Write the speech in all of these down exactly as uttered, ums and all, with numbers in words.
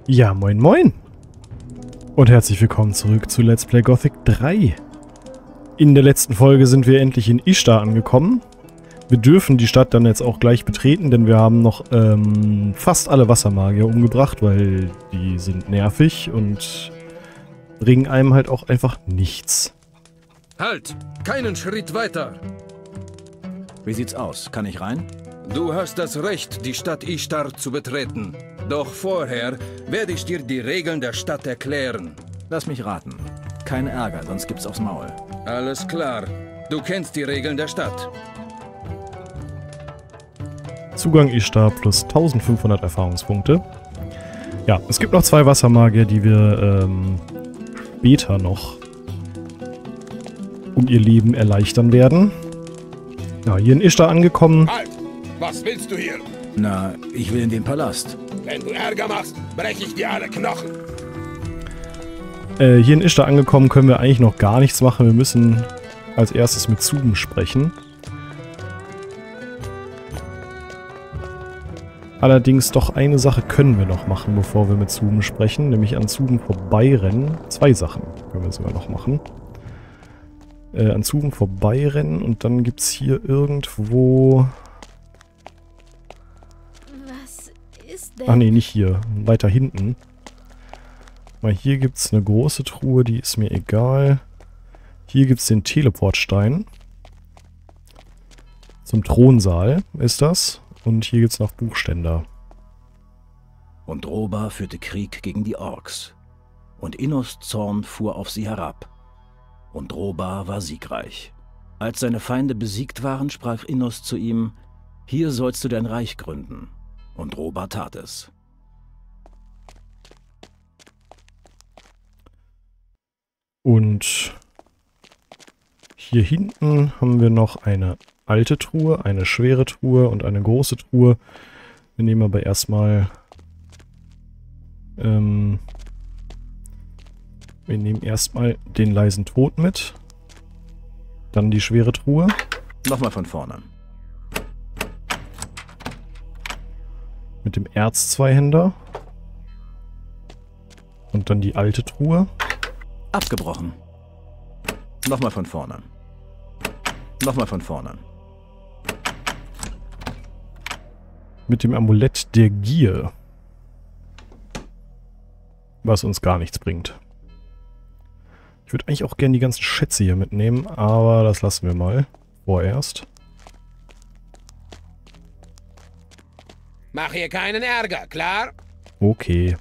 Ja, moin moin! Und herzlich willkommen zurück zu Let's Play Gothic drei. In der letzten Folge sind wir endlich in Ishtar angekommen. Wir dürfen die Stadt dann jetzt auch gleich betreten, denn wir haben noch ähm, fast alle Wassermagier umgebracht, weil die sind nervig und bringen einem halt auch einfach nichts. Halt! Keinen Schritt weiter! Wie sieht's aus? Kann ich rein? Du hast das Recht, die Stadt Ishtar zu betreten. Doch vorher werde ich dir die Regeln der Stadt erklären. Lass mich raten. Kein Ärger, sonst gibt's aufs Maul. Alles klar. Du kennst die Regeln der Stadt. Zugang Ishtar plus eintausendfünfhundert Erfahrungspunkte. Ja, es gibt noch zwei Wassermagier, die wir ähm, später noch um ihr Leben erleichtern werden. Ja, hier in Ishtar angekommen. Halt! Was willst du hier? Na, ich will in den Palast. Wenn du Ärger machst, breche ich dir alle Knochen. Äh, hier in Ishtar angekommen können wir eigentlich noch gar nichts machen. Wir müssen als erstes mit Zuben sprechen. Allerdings doch eine Sache können wir noch machen, bevor wir mit Zuben sprechen. Nämlich an Zuben vorbeirennen. Zwei Sachen können wir sogar noch machen. Äh, an Zuben vorbeirennen und dann gibt es hier irgendwo... Was ist denn? Ach nee, nicht hier. Weiter hinten. Mal hier gibt es eine große Truhe, die ist mir egal. Hier gibt es den Teleportstein. Zum Thronsaal ist das. Und hier gibt es noch Buchständer. Und Droba führte Krieg gegen die Orks. Und Innos Zorn fuhr auf sie herab. Und Droba war siegreich. Als seine Feinde besiegt waren, sprach Innos zu ihm: Hier sollst du dein Reich gründen. Und Droba tat es. Und hier hinten haben wir noch eine alte Truhe, eine schwere Truhe und eine große Truhe. Wir nehmen aber erstmal... Ähm, wir nehmen erstmal den leisen Tod mit. Dann die schwere Truhe. Nochmal von vorne. Mit dem Erz-Zweihänder. Und dann die alte Truhe. Abgebrochen. Nochmal von vorne. Nochmal von vorne. Mit dem Amulett der Gier. Was uns gar nichts bringt. Ich würde eigentlich auch gerne die ganzen Schätze hier mitnehmen, aber das lassen wir mal vorerst. Mach hier keinen Ärger, klar? Okay.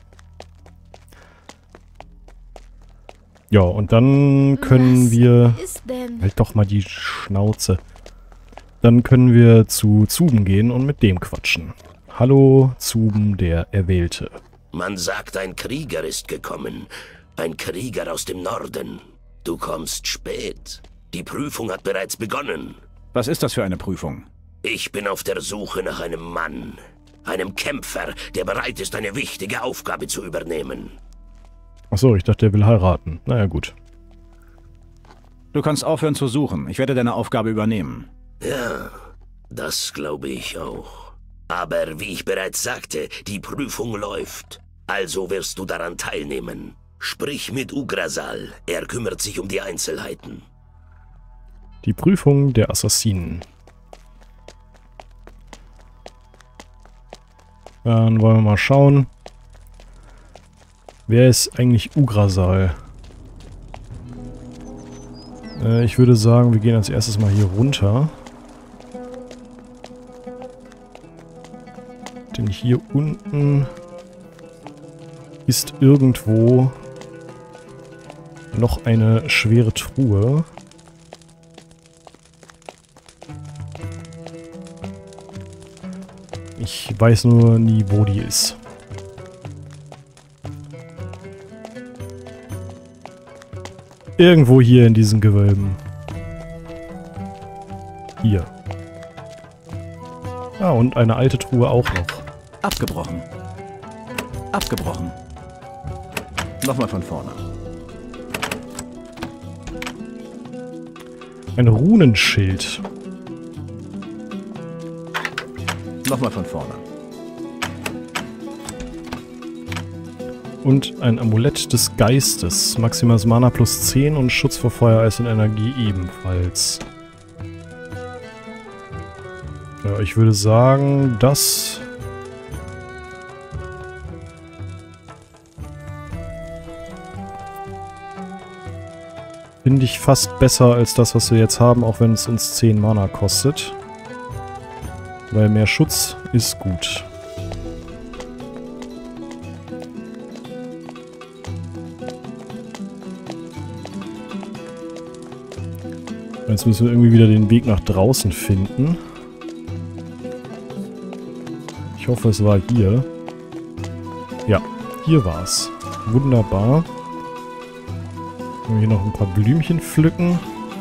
Ja, und dann können Was wir... ist denn? Halt doch mal die Schnauze. Dann können wir zu Zuben gehen und mit dem quatschen. Hallo, Zuben, der Erwählte. Man sagt, ein Krieger ist gekommen. Ein Krieger aus dem Norden. Du kommst spät. Die Prüfung hat bereits begonnen. Was ist das für eine Prüfung? Ich bin auf der Suche nach einem Mann. Einem Kämpfer, der bereit ist, eine wichtige Aufgabe zu übernehmen. Achso, ich dachte, er will heiraten. Naja, gut. Du kannst aufhören zu suchen. Ich werde deine Aufgabe übernehmen. Ja, das glaube ich auch. Aber wie ich bereits sagte, die Prüfung läuft. Also wirst du daran teilnehmen. Sprich mit Ugrasal. Er kümmert sich um die Einzelheiten. Die Prüfung der Assassinen. Dann wollen wir mal schauen. Wer ist eigentlich Ugrasal? Äh, ich würde sagen, wir gehen als erstes mal hier runter. Denn hier unten ist irgendwo noch eine schwere Truhe. Ich weiß nur nie, wo die ist. Irgendwo hier in diesen Gewölben. Hier. Ah, und eine alte Truhe auch noch. Abgebrochen. Abgebrochen. Nochmal von vorne. Ein Runenschild. Nochmal von vorne. Und ein Amulett des Geistes. Maximales Mana plus zehn und Schutz vor Feuer, Eis und Energie ebenfalls. Ja, ich würde sagen, das... finde ich fast besser als das, was wir jetzt haben, auch wenn es uns zehn Mana kostet. Weil mehr Schutz ist gut. Jetzt müssen wir irgendwie wieder den Weg nach draußen finden. Ich hoffe, es war hier. Ja, hier war es. Wunderbar. Hier noch ein paar Blümchen pflücken.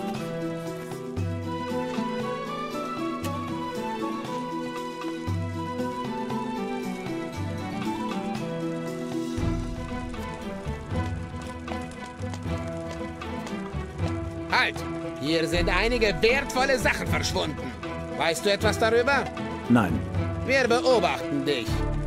Halt! Hier sind einige wertvolle Sachen verschwunden. Weißt du etwas darüber? Nein. Wir beobachten dich.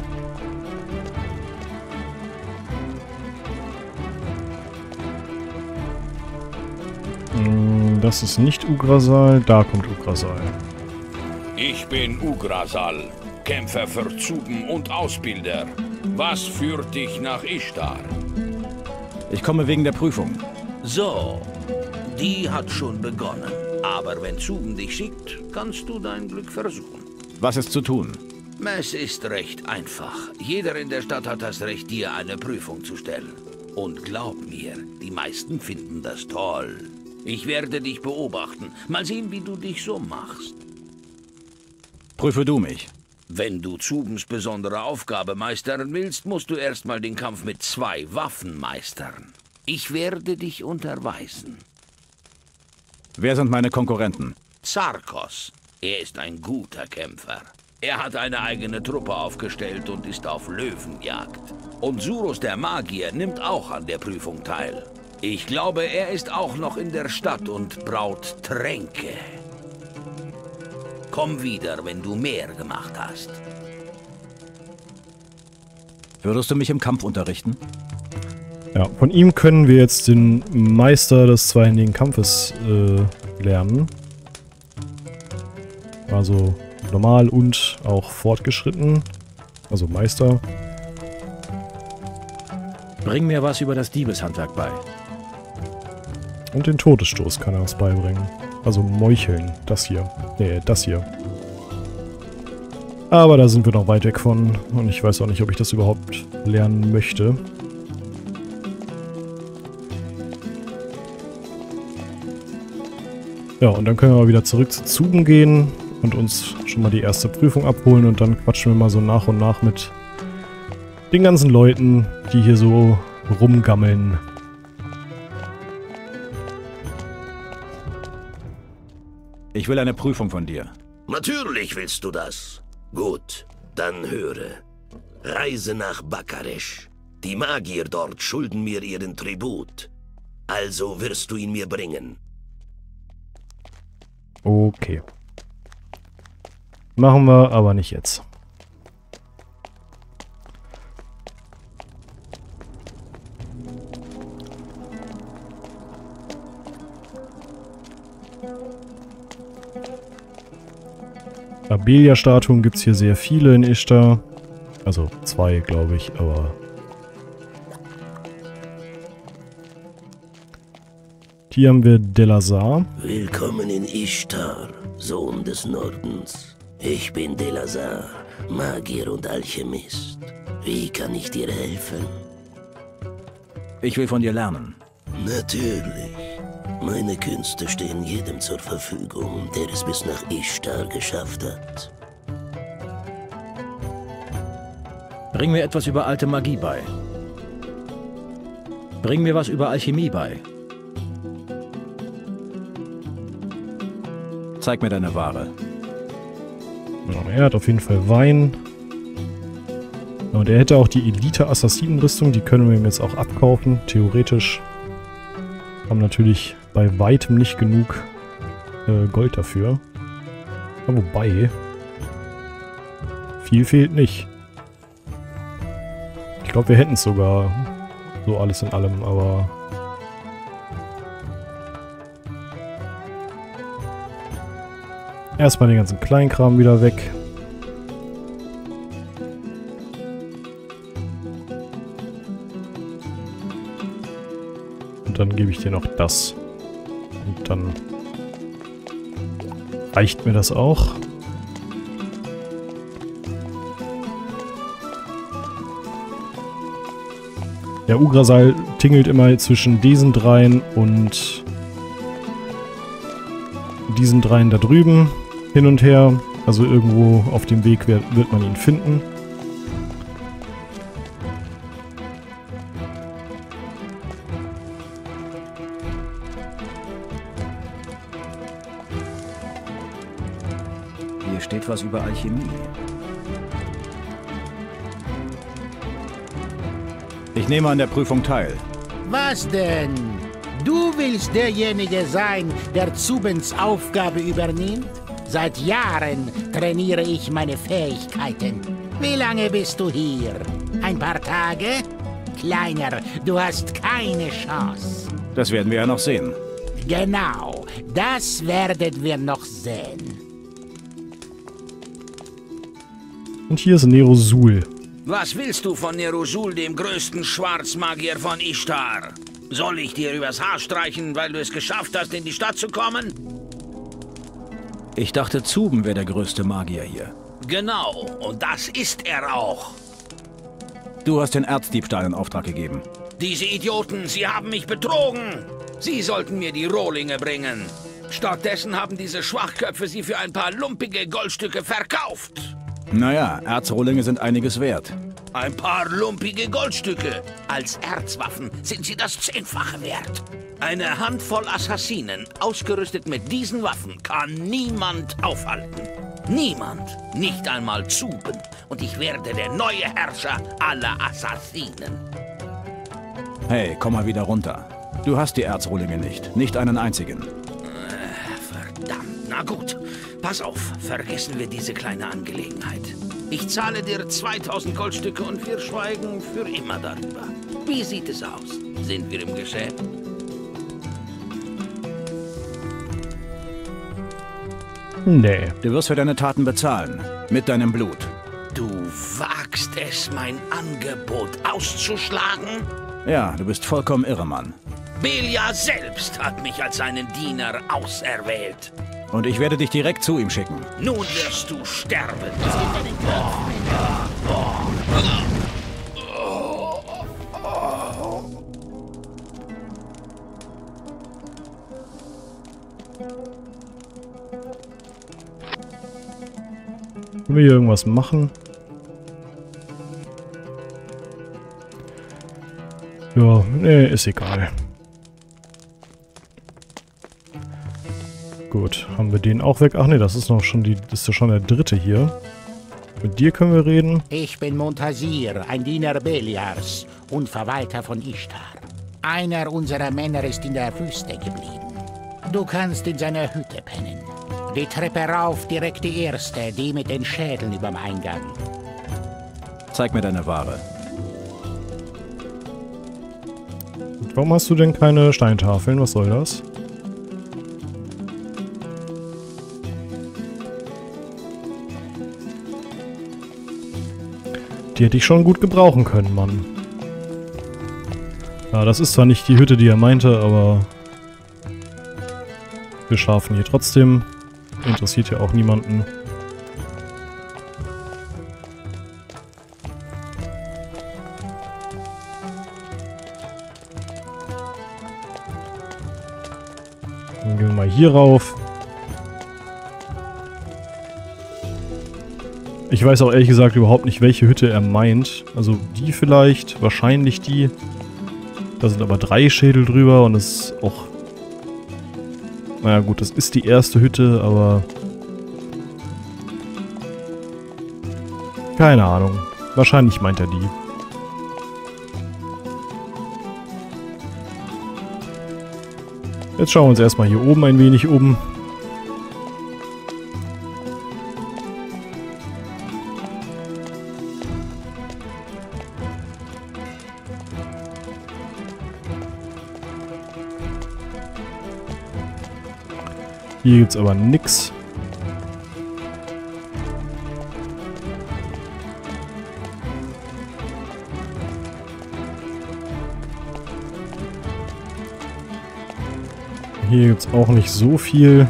Das ist nicht Ugrasal, da kommt Ugrasal. Ich bin Ugrasal, Kämpfer für Zuben und Ausbilder. Was führt dich nach Ishtar? Ich komme wegen der Prüfung. So, die hat schon begonnen. Aber wenn Zuben dich schickt, kannst du dein Glück versuchen. Was ist zu tun? Es ist recht einfach. Jeder in der Stadt hat das Recht, dir eine Prüfung zu stellen. Und glaub mir, die meisten finden das toll. Ich werde dich beobachten. Mal sehen, wie du dich so machst. Prüfe du mich. Wenn du Zubens besondere Aufgabe meistern willst, musst du erstmal den Kampf mit zwei Waffen meistern. Ich werde dich unterweisen. Wer sind meine Konkurrenten? Zarkos. Er ist ein guter Kämpfer. Er hat eine eigene Truppe aufgestellt und ist auf Löwenjagd. Und Suros der Magier nimmt auch an der Prüfung teil. Ich glaube, er ist auch noch in der Stadt und braut Tränke. Komm wieder, wenn du mehr gemacht hast. Würdest du mich im Kampf unterrichten? Ja, von ihm können wir jetzt den Meister des zweihändigen Kampfes äh, lernen. Also normal und auch fortgeschritten. Also Meister. Bring mir was über das Diebeshandwerk bei. Und den Todesstoß kann er uns beibringen. Also Meucheln. Das hier. Nee, das hier. Aber da sind wir noch weit weg von. Und ich weiß auch nicht, ob ich das überhaupt lernen möchte. Ja, und dann können wir wieder zurück zu Zuben gehen und uns schon mal die erste Prüfung abholen. Und dann quatschen wir mal so nach und nach mit den ganzen Leuten, die hier so rumgammeln. Ich will eine Prüfung von dir. Natürlich willst du das. Gut, dann höre. Reise nach Bakaresh. Die Magier dort schulden mir ihren Tribut. Also wirst du ihn mir bringen. Okay. Machen wir, aber nicht jetzt. Abelia-Statuen gibt es hier sehr viele in Ishtar. Also zwei, glaube ich, aber... Hier haben wir Delazar. Willkommen in Ishtar, Sohn des Nordens. Ich bin Delazar, Magier und Alchemist. Wie kann ich dir helfen? Ich will von dir lernen. Natürlich. Meine Künste stehen jedem zur Verfügung, der es bis nach Ishtar geschafft hat. Bring mir etwas über alte Magie bei. Bring mir was über Alchemie bei. Zeig mir deine Ware. Ja, er hat auf jeden Fall Wein. Und er hätte auch die Elite-Assassinenrüstung, die können wir ihm jetzt auch abkaufen, theoretisch. Haben natürlich bei weitem nicht genug äh, Gold dafür. Aber wobei, viel fehlt nicht. Ich glaube, wir hätten es sogar. So alles in allem, aber... Erstmal den ganzen Kleinkram wieder weg. Und dann gebe ich dir noch das. Und dann reicht mir das auch. Der Ugrasal tingelt immer zwischen diesen dreien und diesen dreien da drüben hin und her. Also irgendwo auf dem Weg wird, wird man ihn finden. Hier steht was über Alchemie. Ich nehme an der Prüfung teil. Was denn? Du willst derjenige sein, der Zubens Aufgabe übernimmt? Seit Jahren trainiere ich meine Fähigkeiten. Wie lange bist du hier? Ein paar Tage? Kleiner, du hast keine Chance. Das werden wir ja noch sehen. Genau, das werdet wir noch sehen. Und hier ist Nerozul. Was willst du von Nerozul, dem größten Schwarzmagier von Ishtar? Soll ich dir übers Haar streichen, weil du es geschafft hast, in die Stadt zu kommen? Ich dachte, Zuben wäre der größte Magier hier. Genau, und das ist er auch. Du hast den Erzdiebstahl in Auftrag gegeben. Diese Idioten, sie haben mich betrogen. Sie sollten mir die Rohlinge bringen. Stattdessen haben diese Schwachköpfe sie für ein paar lumpige Goldstücke verkauft. Naja, Erzrohlinge sind einiges wert. Ein paar lumpige Goldstücke. Als Erzwaffen sind sie das Zehnfache wert. Eine Handvoll Assassinen, ausgerüstet mit diesen Waffen, kann niemand aufhalten. Niemand, nicht einmal Zuben. Und ich werde der neue Herrscher aller Assassinen. Hey, komm mal wieder runter. Du hast die Erzrohlinge nicht, nicht einen einzigen. Verdammt, na gut. Pass auf, vergessen wir diese kleine Angelegenheit. Ich zahle dir zweitausend Goldstücke und wir schweigen für immer darüber. Wie sieht es aus? Sind wir im Geschäft? Nee. Du wirst für deine Taten bezahlen. Mit deinem Blut. Du wagst es, mein Angebot auszuschlagen? Ja, du bist vollkommen irre, Mann. Belia selbst hat mich als seinen Diener auserwählt. Und ich werde dich direkt zu ihm schicken. Nun wirst du sterben. Können wir hier irgendwas machen? Ja, nee, ist egal. Gut, haben wir den auch weg? Ach nee, das ist noch schon die, das ist ja schon der dritte hier. Mit dir können wir reden. Ich bin Montasir, ein Diener Beliars und Verwalter von Ishtar. Einer unserer Männer ist in der Wüste geblieben. Du kannst in seiner Hütte pennen. Die Treppe rauf, direkt die erste, die mit den Schädeln überm Eingang. Zeig mir deine Ware. Und warum hast du denn keine Steintafeln? Was soll das? Die hätte ich schon gut gebrauchen können, Mann. Ja, das ist zwar nicht die Hütte, die er meinte, aber wir schlafen hier trotzdem. Interessiert ja auch niemanden. Dann gehen wir mal hier rauf. Ich weiß auch ehrlich gesagt überhaupt nicht, welche Hütte er meint. Also die vielleicht, wahrscheinlich die. Da sind aber drei Schädel drüber und es ist auch... Naja gut, das ist die erste Hütte, aber... Keine Ahnung. Wahrscheinlich meint er die. Jetzt schauen wir uns erstmal hier oben ein wenig um. Hier gibt's aber nix. Hier gibt's auch nicht so viel.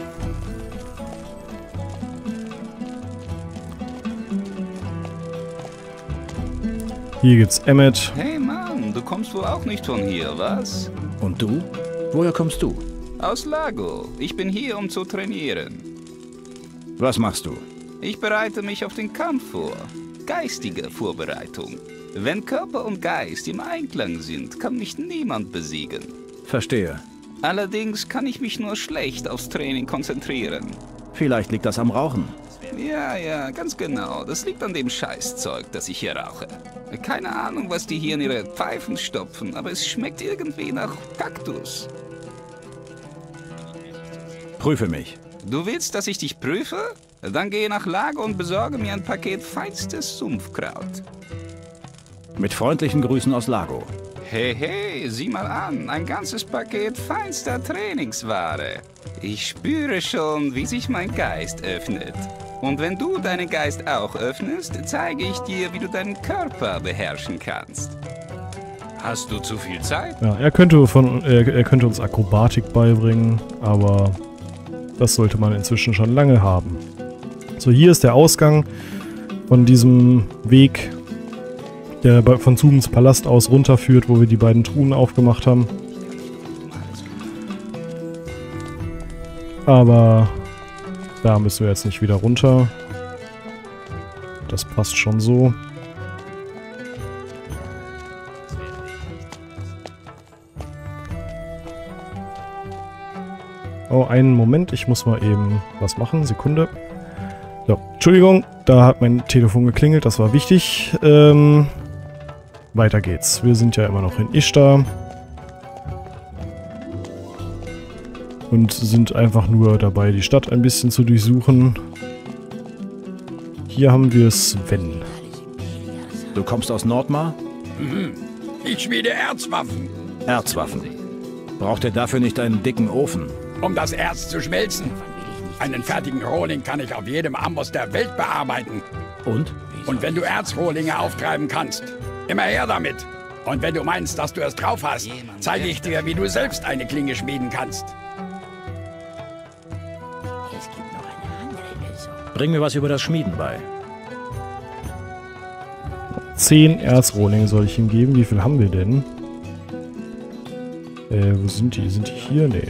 Hier gibt's Emmet. Hey Mann, du kommst wohl auch nicht von hier, was? Und du? Woher kommst du? Aus Lago. Ich bin hier, um zu trainieren. Was machst du? Ich bereite mich auf den Kampf vor. Geistige Vorbereitung. Wenn Körper und Geist im Einklang sind, kann mich niemand besiegen. Verstehe. Allerdings kann ich mich nur schlecht aufs Training konzentrieren. Vielleicht liegt das am Rauchen. Ja, ja, ganz genau. Das liegt an dem Scheißzeug, das ich hier rauche. Keine Ahnung, was die hier in ihre Pfeifen stopfen, aber es schmeckt irgendwie nach Kaktus. Prüfe mich. Du willst, dass ich dich prüfe? Dann gehe nach Lago und besorge mir ein Paket feinstes Sumpfkraut. Mit freundlichen Grüßen aus Lago. Hey, hey, sieh mal an, ein ganzes Paket feinster Trainingsware. Ich spüre schon, wie sich mein Geist öffnet. Und wenn du deinen Geist auch öffnest, zeige ich dir, wie du deinen Körper beherrschen kannst. Hast du zu viel Zeit? Ja, er könnte, von, er, er könnte uns Akrobatik beibringen, aber das sollte man inzwischen schon lange haben. So, hier ist der Ausgang von diesem Weg, der von Zubens Palast aus runterführt, wo wir die beiden Truhen aufgemacht haben. Aber da müssen wir jetzt nicht wieder runter. Das passt schon so. Oh, einen Moment, ich muss mal eben was machen. Sekunde. So, Entschuldigung, da hat mein Telefon geklingelt, das war wichtig. Ähm, weiter geht's. Wir sind ja immer noch in Ishtar. Und sind einfach nur dabei, die Stadt ein bisschen zu durchsuchen. Hier haben wir Sven. Du kommst aus Nordmar? Mhm. Ich schmiede Erzwaffen. Erzwaffen. Braucht ihr dafür nicht einen dicken Ofen? Um das Erz zu schmelzen. Einen fertigen Rohling kann ich auf jedem Amboss der Welt bearbeiten. Und? Und wenn du Erzrohlinge auftreiben kannst, immer her damit. Und wenn du meinst, dass du es drauf hast, zeige ich dir, wie du selbst eine Klinge schmieden kannst. Bring mir was über das Schmieden bei. Zehn Erzrohlinge soll ich ihm geben. Wie viel haben wir denn? Äh, wo sind die? Sind die hier? Nee.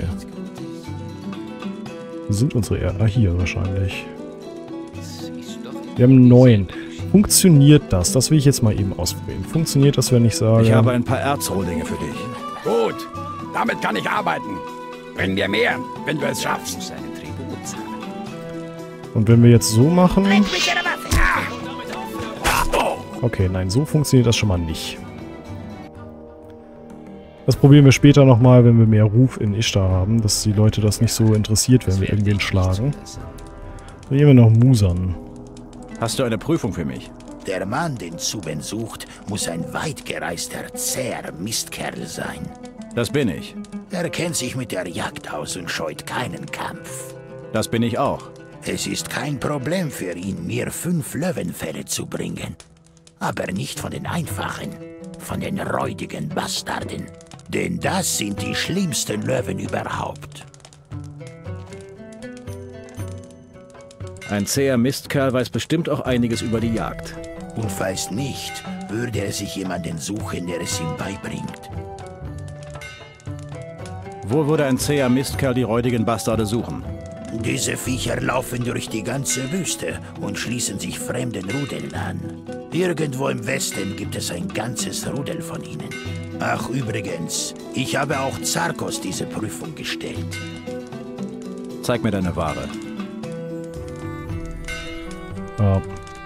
Wo sind unsere Erz? Ah, hier wahrscheinlich. Wir haben neun. Funktioniert das? Das will ich jetzt mal eben ausprobieren. Funktioniert das, wenn ich sage... Ich habe ein paar Erzrohlinge für dich. Gut, damit kann ich arbeiten. Bring mir mehr, wenn du es schaffst. Und wenn wir jetzt so machen... Okay, nein, so funktioniert das schon mal nicht. Das probieren wir später nochmal, wenn wir mehr Ruf in Ishtar haben, dass die Leute das nicht so interessiert, wenn wir irgendwen schlagen. Dann nehmen wir noch Musan. Hast du eine Prüfung für mich? Der Mann, den Zuben sucht, muss ein weitgereister, zäher Mistkerl sein. Das bin ich. Er kennt sich mit der Jagd aus und scheut keinen Kampf. Das bin ich auch. Es ist kein Problem für ihn, mir fünf Löwenfelle zu bringen. Aber nicht von den einfachen, von den räudigen Bastarden. Denn das sind die schlimmsten Löwen überhaupt. Ein zäher Mistkerl weiß bestimmt auch einiges über die Jagd. Und falls nicht, würde er sich jemanden suchen, der es ihm beibringt. Wo würde ein zäher Mistkerl die räudigen Bastarde suchen? Diese Viecher laufen durch die ganze Wüste und schließen sich fremden Rudeln an. Irgendwo im Westen gibt es ein ganzes Rudel von ihnen. Ach, übrigens, ich habe auch Zarkos diese Prüfung gestellt. Zeig mir deine Ware. Ja.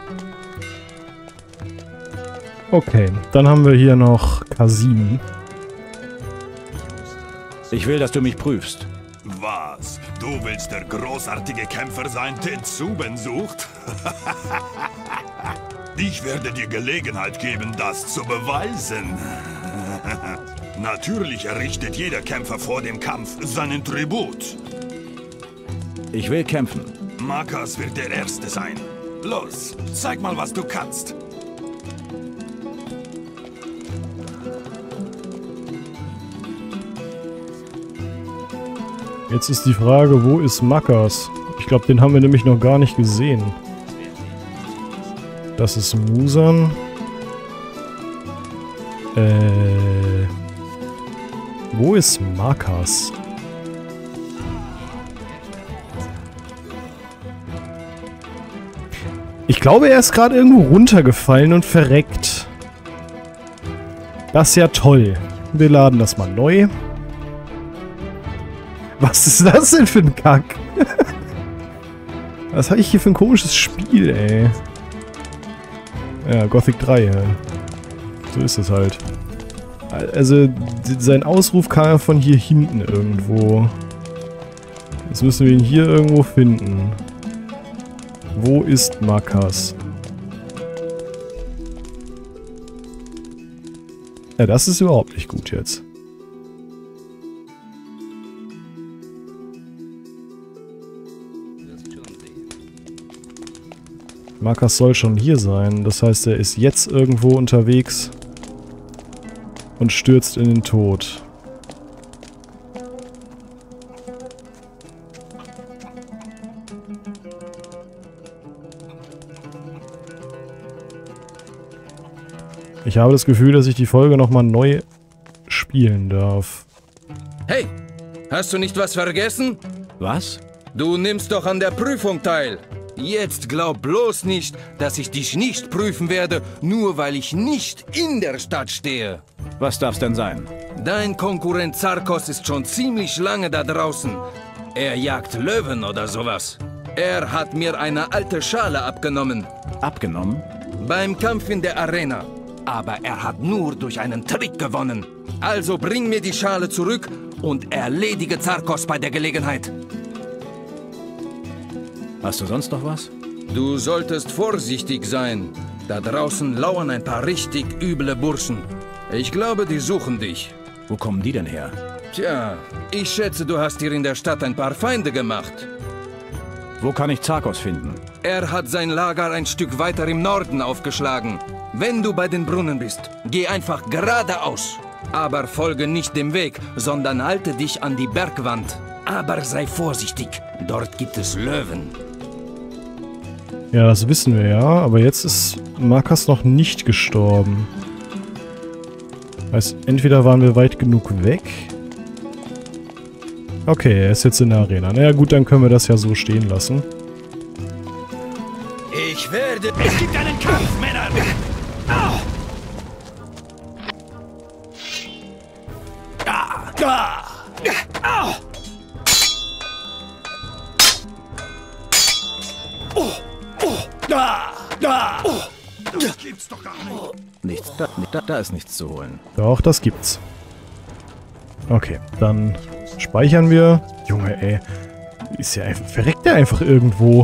Okay, dann haben wir hier noch Kasim. Ich will, dass du mich prüfst. Was? Du willst der großartige Kämpfer sein, den Zuben sucht? Ich werde dir Gelegenheit geben, das zu beweisen. Natürlich errichtet jeder Kämpfer vor dem Kampf seinen Tribut. Ich will kämpfen. Markas wird der Erste sein. Los, zeig mal, was du kannst. Jetzt ist die Frage, wo ist Makas? Ich glaube, den haben wir nämlich noch gar nicht gesehen. Das ist Musan. Äh... Wo ist Makas? Ich glaube, er ist gerade irgendwo runtergefallen und verreckt. Das ist ja toll. Wir laden das mal neu. Was ist das denn für ein Kack? Was habe ich hier für ein komisches Spiel, ey? Ja, Gothic drei, ja. So ist es halt. Also, sein Ausruf kam ja von hier hinten irgendwo. Jetzt müssen wir ihn hier irgendwo finden. Wo ist Makas? Ja, das ist überhaupt nicht gut jetzt. Makas soll schon hier sein. Das heißt, er ist jetzt irgendwo unterwegs und stürzt in den Tod. Ich habe das Gefühl, dass ich die Folge nochmal neu spielen darf. Hey, hast du nicht was vergessen? Was? Du nimmst doch an der Prüfung teil. Jetzt glaub bloß nicht, dass ich dich nicht prüfen werde, nur weil ich nicht in der Stadt stehe. Was darf's denn sein? Dein Konkurrent Zarkos ist schon ziemlich lange da draußen. Er jagt Löwen oder sowas. Er hat mir eine alte Schale abgenommen. Abgenommen? Beim Kampf in der Arena. Aber er hat nur durch einen Trick gewonnen. Also bring mir die Schale zurück und erledige Zarkos bei der Gelegenheit. Hast du sonst noch was? Du solltest vorsichtig sein. Da draußen lauern ein paar richtig üble Burschen. Ich glaube, die suchen dich. Wo kommen die denn her? Tja, ich schätze, du hast dir in der Stadt ein paar Feinde gemacht. Wo kann ich Zarkos finden? Er hat sein Lager ein Stück weiter im Norden aufgeschlagen. Wenn du bei den Brunnen bist, geh einfach geradeaus. Aber folge nicht dem Weg, sondern halte dich an die Bergwand. Aber sei vorsichtig, dort gibt es Löwen. Ja, das wissen wir ja, aber jetzt ist Makas noch nicht gestorben. Heißt, entweder waren wir weit genug weg. Okay, er ist jetzt in der Arena. Naja gut, dann können wir das ja so stehen lassen. Ich werde... Es gibt einen Kampf, Männer! Au! Ah! Ah! Au! Oh! Oh! Da! Da! Oh! Das gibt's doch gar nicht. Nichts, da, da, da ist nichts zu holen. Doch, das gibt's. Okay, dann speichern wir. Junge, ey. Ist ja einfach... Verreckt der einfach irgendwo.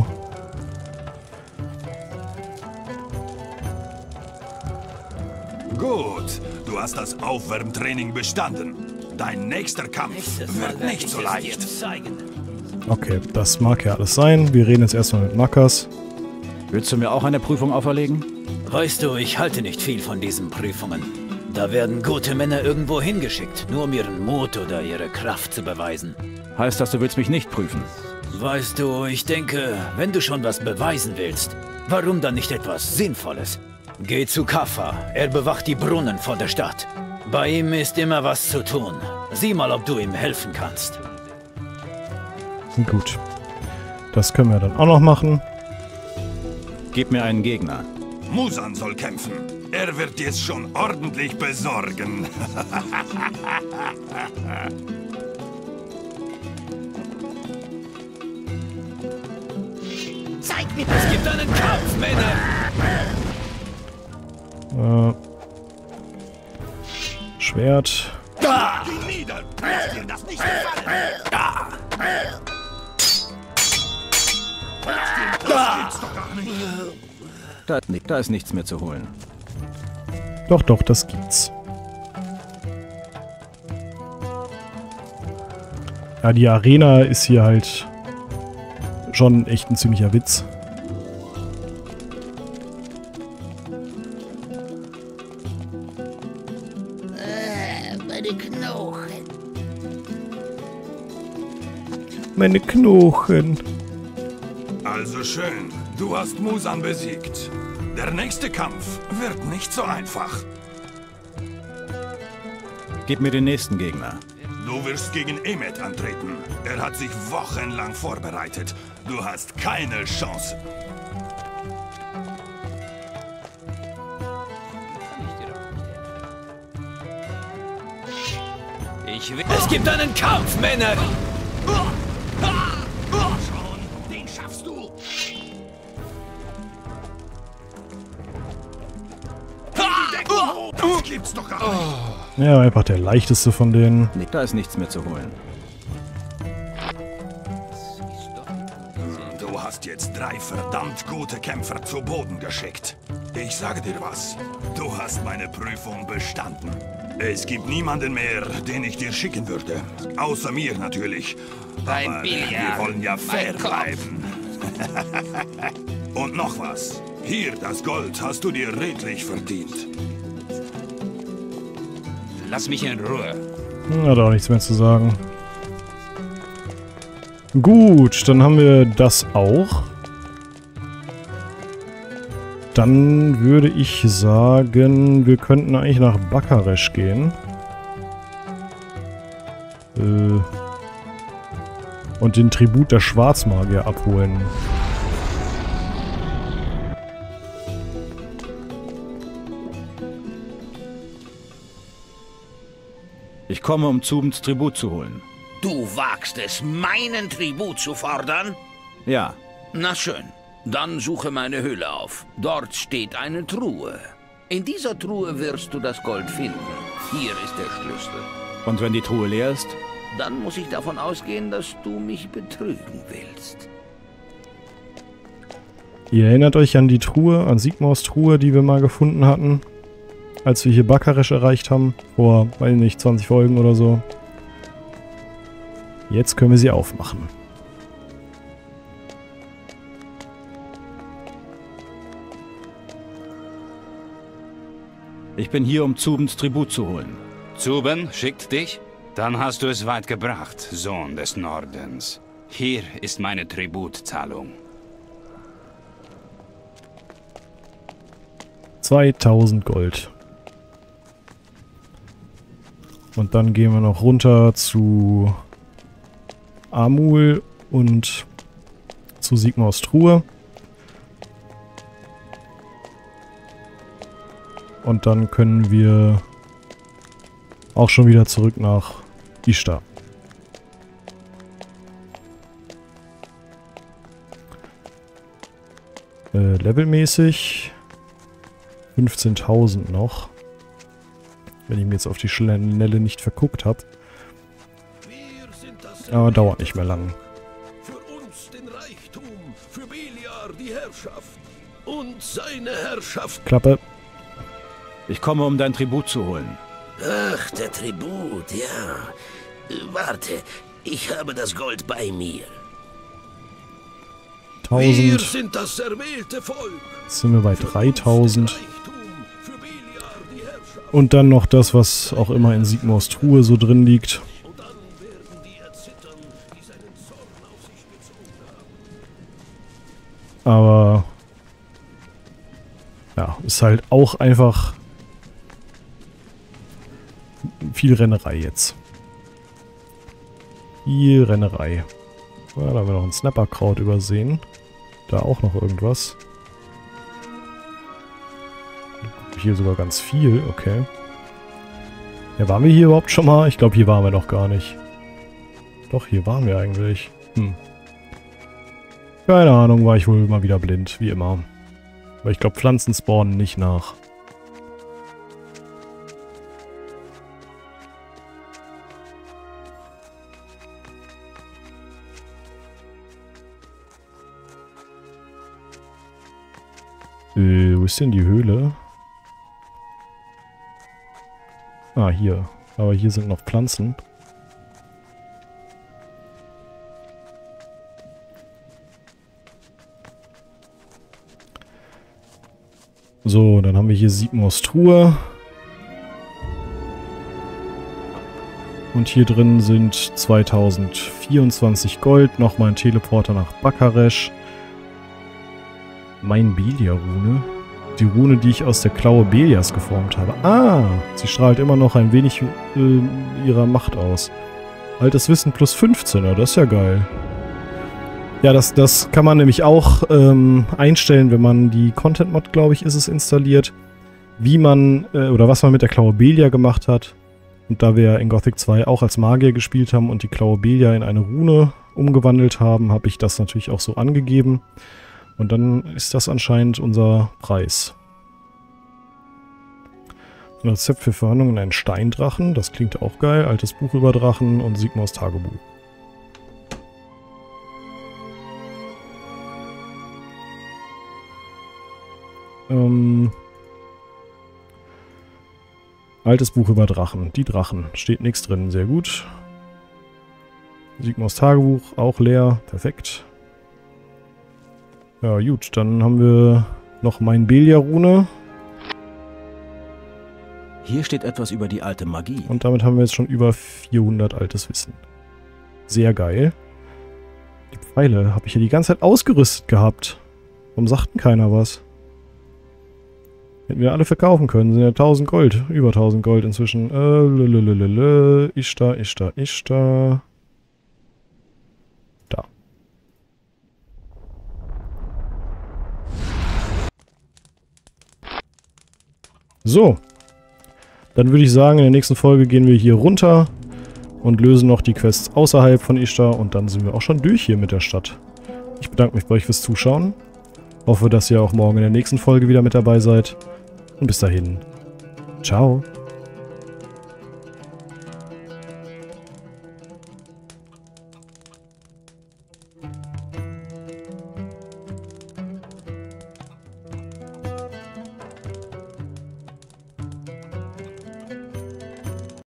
Gut, du hast das Aufwärmtraining bestanden. Dein nächster Kampf wird nicht so leicht. Okay, das mag ja alles sein. Wir reden jetzt erstmal mit Makas. Willst du mir auch eine Prüfung auferlegen? Weißt du, ich halte nicht viel von diesen Prüfungen. Da werden gute Männer irgendwo hingeschickt, nur um ihren Mut oder ihre Kraft zu beweisen. Heißt das, du willst mich nicht prüfen? Weißt du, ich denke, wenn du schon was beweisen willst, warum dann nicht etwas Sinnvolles? Geh zu Kaffa, er bewacht die Brunnen vor der Stadt. Bei ihm ist immer was zu tun. Sieh mal, ob du ihm helfen kannst. Gut. Das können wir dann auch noch machen. Gib mir einen Gegner. Musan soll kämpfen. Er wird dir's schon ordentlich besorgen. Zeig mir, es gibt einen Kampf, Männer! Äh, Schwert. Da! Geh nieder! Lass dir das nicht gefallen! Da! Das gibt's doch gar nicht! Da, da ist nichts mehr zu holen. Doch, doch, das gibt's. Ja, die Arena ist hier halt schon echt ein ziemlicher Witz. Äh, meine Knochen. Meine Knochen. Also schön, du hast Musan besiegt. Der nächste Kampf wird nicht so einfach. Gib mir den nächsten Gegner. Du wirst gegen Emmet antreten. Er hat sich wochenlang vorbereitet. Du hast keine Chance. Ich will... Es gibt einen Kampf, Männer! Schon, den schaffst du. Das gibt's doch gar nicht. Ja, einfach der leichteste von denen. Da ist nichts mehr zu holen. Du hast jetzt drei verdammt gute Kämpfer zu Boden geschickt. Ich sage dir was, du hast meine Prüfung bestanden. Es gibt niemanden mehr, den ich dir schicken würde. Außer mir natürlich. Dein Aber Billard, wir wollen ja fair mein Kopf. bleiben. Und noch was. Hier, das Gold hast du dir redlich verdient. Lass mich in Ruhe. Hat auch nichts mehr zu sagen. Gut, dann haben wir das auch. Dann würde ich sagen, wir könnten eigentlich nach Bakaresch gehen. Äh, und den Tribut der Schwarzmagier abholen. Ich komme, um Zubens Tribut zu holen. Du wagst es, meinen Tribut zu fordern? Ja, Na schön, dann suche meine Höhle auf. Dort steht eine Truhe. In dieser Truhe wirst du das Gold finden. Hier ist der Schlüssel. und wenn die Truhe leer ist? Dann muss ich davon ausgehen, dass du mich betrügen willst. Ihr erinnert euch an die Truhe, an Sigmars Truhe, die wir mal gefunden hatten, als wir hier Bakaresch erreicht haben, vor, weiß nicht, zwanzig Folgen oder so. Jetzt können wir sie aufmachen. Ich bin hier, um Zubens Tribut zu holen. Zuben schickt dich? Dann hast du es weit gebracht, Sohn des Nordens. Hier ist meine Tributzahlung. zweitausend Gold. Und dann gehen wir noch runter zu Amul und zu Sigmars Truhe. Und dann können wir auch schon wieder zurück nach Ishtar. Äh, levelmäßig fünfzehntausend noch. Wenn ich mir jetzt auf die Schnelle nicht verguckt habe. Aber dauert nicht mehr lang. Für uns den Reichtum, für Beliar die Herrschaft und seine Herrschaft. Klappe. Ich komme, um dein Tribut zu holen. Ach, der Tribut, ja. Äh, Warte, ich habe das Gold bei mir. Wir tausend. sind das erwählte Volk. Jetzt sind wir bei dreitausend. Und dann noch das, was auch immer in Sigmars Truhe so drin liegt. Aber ja, ist halt auch einfach viel Rennerei jetzt. Viel Rennerei. Ja, da haben wir noch ein Snapperkraut übersehen. Da auch noch irgendwas. Hier sogar ganz viel, okay. Ja, waren wir hier überhaupt schon mal? Ich glaube, hier waren wir noch gar nicht. Doch, hier waren wir eigentlich. Hm. Keine Ahnung, war ich wohl mal wieder blind, wie immer. Aber ich glaube, Pflanzen spawnen nicht nach. Äh, wo ist denn die Höhle? Ah, hier. Aber hier sind noch Pflanzen. haben wir hier Sigmars Truhe. Und hier drin sind zweitausendvierundzwanzig Gold, nochmal ein Teleporter nach Bakaresh. Mein Belia-Rune. Die Rune, die ich aus der Klaue Belias geformt habe. Ah, sie strahlt immer noch ein wenig äh, ihrer Macht aus. Altes Wissen plus fünfzehner, das ist ja geil. Ja, das, das kann man nämlich auch ähm, einstellen, wenn man die Content-Mod, glaube ich, ist es installiert. Wie man, äh, oder was man mit der Klaue Belia gemacht hat. Und da wir in Gothic zwei auch als Magier gespielt haben und die Klaue Belia in eine Rune umgewandelt haben, habe ich das natürlich auch so angegeben. Und dann ist das anscheinend unser Preis. Ein Rezept für Verhandlungen in einen Steindrachen. Das klingt auch geil. Altes Buch über Drachen und Sigmars Tagebuch. Ähm... Altes Buch über Drachen. Die Drachen. Steht nichts drin. Sehr gut. Sigmars Tagebuch. Auch leer. Perfekt. Ja, gut. Dann haben wir noch mein Belia-Rune. Hier steht etwas über die alte Magie. Und damit haben wir jetzt schon über vierhundert altes Wissen. Sehr geil. Die Pfeile habe ich ja die ganze Zeit ausgerüstet gehabt. Warum sagt denn keiner was? Hätten wir alle verkaufen können. Sind ja tausend Gold. Über tausend Gold inzwischen. Äh, lelelelele. Ishtar, Ishtar, Ishtar. Da. So. Dann würde ich sagen, in der nächsten Folge gehen wir hier runter und lösen noch die Quests außerhalb von Ishtar. Und dann sind wir auch schon durch hier mit der Stadt. Ich bedanke mich bei euch fürs Zuschauen. Hoffe, dass ihr auch morgen in der nächsten Folge wieder mit dabei seid. Und bis dahin. Ciao.